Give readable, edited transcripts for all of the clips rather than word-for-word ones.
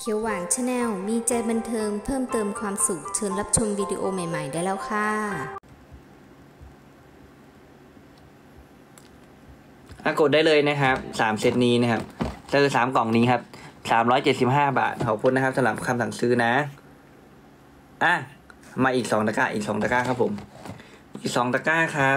เขียวหวานชาแนลมีใจบันเทิงเพิ่มเติมความสุขเชิญรับชมวิดีโอใหม่ๆได้แล้วค่ะกดได้เลยนะครับ3เซตนี้นะครับเจอ3กล่องนี้ครับ375 บาทขอบคุณนะครับสำหรับคำสั่งซื้อนะมาอีก2 ตะกร้าอีก2 ตะกร้าครับผมอีก2 ตะกร้าครับ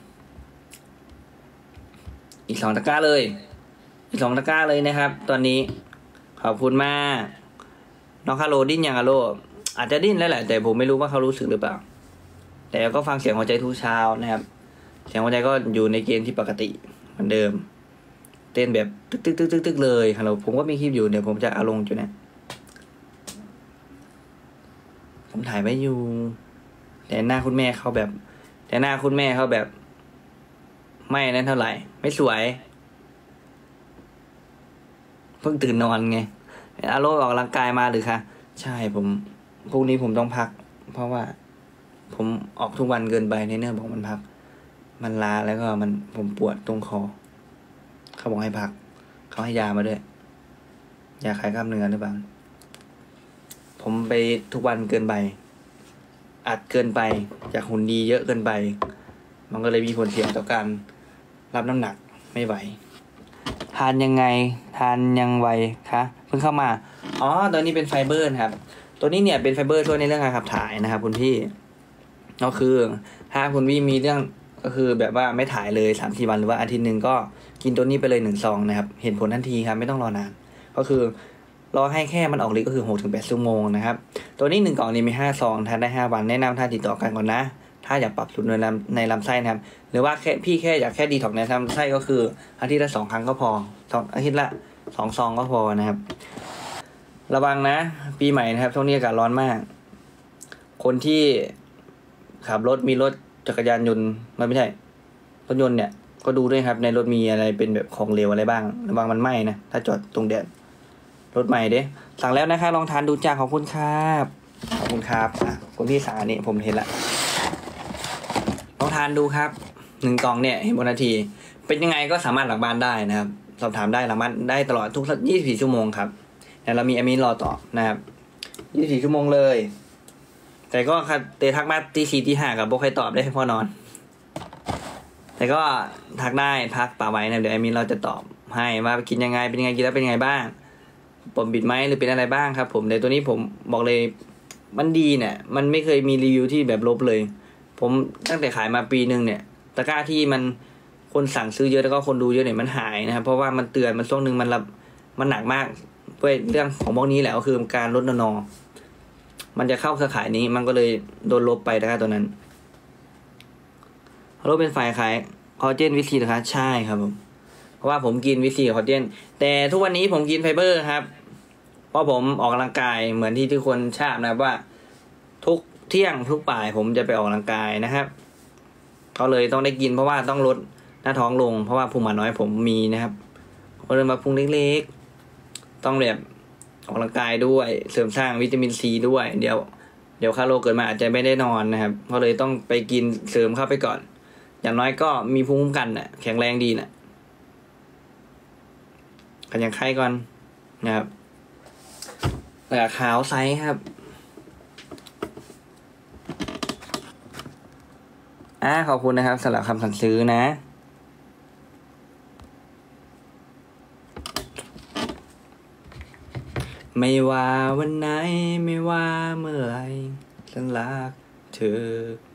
อีก2 ตะกร้าเลยอีก2 ตะกร้าเลยนะครับตอนนี้ขอบคุณมากน้องคาโลดิ้นยังอะโลอาจจะดิ้นแล้วแหละแต่ผมไม่รู้ว่าเขารู้สึกหรือเปล่าแต่ก็ฟังเสียงหัวใจทุกเช้านะครับเสียงหัวใจก็อยู่ในเกณฑ์ที่ปกติเหมือนเดิมเต้นแบบตึกเลยฮัลโหลผมก็มีคลิปอยู่เดี๋ยวผมจะเอาลงอยู่นะผมถ่ายไว้อยู่แต่หน้าคุณแม่เขาแบบไม่นั้นเท่าไหร่ไม่สวยเพิ่งตื่นนอนไงอาโลออกกำลังกายมาหรือคะใช่ผมพรุ่งนี้ผมต้องพักเพราะว่าผมออกทุกวันเกินไปในเนื้อบอกมันพักมันล้าแล้วก็ผมปวดตรงคอเขาบอกให้พักเขาให้ยามาด้วยยาคลายกล้ามเนื้อหรือเปล่าผมไปทุกวันเกินไปอัดเกินไปจากหุ่นดีเยอะเกินไปมันก็เลยมีผลเสียต่อการรับน้ำหนักไม่ไหวทานยังไงทานยังไวคะเพิ่งเข้ามาตัวนี้เป็นไฟเบอร์นะครับตัวนี้เนี่ยเป็นไฟเบอร์ช่วยในเรื่องการขับถ่ายนะครับคุณพี่ก็คือถ้าคุณพี่มีเรื่องก็คือแบบว่าไม่ถ่ายเลย3-4 วันหรือว่าอาทิตย์หนึ่งก็กินตัวนี้ไปเลย1 ซองนะครับเห็นผลทันทีครับไม่ต้องรอนานก็คือรอให้แค่มันออกฤทธิ์ก็คือ 6-8 ชั่วโมงนะครับตัวนี้1 กล่องนี้มี5 ซองทานได้5 วันแนะนำทานติดต่อกันก่อนนะถ้าอยากปรับสมดุลในลำไส้นะครับหรือว่าแค่อยากแค่ดีท็อกในลำไส้ก็คืออาทิตย์ละ2 ครั้งก็พออาทิตย์ละ2 ซองก็พอนะครับระวังนะปีใหม่นะครับช่วงนี้อากาศร้อนมากคนที่ขับรถมีรถจักรยานยนต์ไม่ใช่รถยนต์เนี่ยก็ดูด้วยครับในรถมีอะไรเป็นแบบของเหลวอะไรบ้างระวังมันไหม้นะถ้าจอดตรงแดดรถใหม่เด้สั่งแล้วนะคะลองทานดูจ้าขอบคุณครับขอบคุณครับคุณพี่สานี่ผมเห็นละลองทานดูครับ1 กล่องเนี่ยเห็นบนนาทีเป็นยังไงก็สามารถหลังบ้านได้นะครับสอบถามได้หลังบ้านได้ตลอดทุก24 ชั่วโมงครับแล้วเรามีแอดมินรอตอบนะครับ24 ชั่วโมงเลยแต่ก็ครับทักมาตี 4 ตี 5กับโบใครตอบได้ให้พ่อนอนแต่ก็ทักได้พักป่าไว้นะเดี๋ยวแอดมินเราจะตอบให้ว่ากินยังไงเป็นยังไงกินแล้วเป็นยังไงบ้างปมบิดไหมหรือเป็นอะไรบ้างครับผมในตัวนี้ผมบอกเลยมันดีเนี่ยมันไม่เคยมีรีวิวที่แบบลบเลยผมตั้งแต่ขายมาปีนึงเนี่ยตะกร้าที่มันคนสั่งซื้อเยอะแล้วก็คนดูเยอะเนี่ยมันหายนะครับเพราะว่ามันเตือนมันช่วงนึงมันหนักมากด้วยเรื่องของพวกนี้แหละก็คือการลดนอมันจะเข้าเครือข่ายนี้มันก็เลยโดนลบไปนะครับตัวนั้นลบเป็นฝ่ายขายคอลลาเจนวิซีนะคะใช่ครับผมเพราะว่าผมกินวิซีกับคอลลาเจนแต่ทุกวันนี้ผมกินไฟเบอร์ครับเพราะผมออกกำลังกายเหมือนที่ทุกคนทราบนะครับว่าทุกเที่ยงทุกบ่ายผมจะไปออกกำลังกายนะครับเขาเลยต้องได้กินเพราะว่าต้องลดหน้าท้องลงเพราะว่าพุงหมาน้อยผมมีนะครับก็เลยมาพุงเล็กๆต้องแบบออกกำลังกายด้วยเสริมสร้างวิตามินซีด้วยเดี๋ยวคาโลเกิดมาอาจจะไม่ได้นอนนะครับก็เลยต้องไปกินเสริมเข้าไปก่อนอย่างน้อยก็มีภูมิคุ้มกันน่ะแข็งแรงดีน่ะกันอย่างไข้ก่อนนะครับแต่ขาวไซส์ครับขอบคุณนะครับสำหรับคำสั่งซื้อนะไม่ว่าวันไหนไม่ว่าเมื่อไรฉันรักเธอ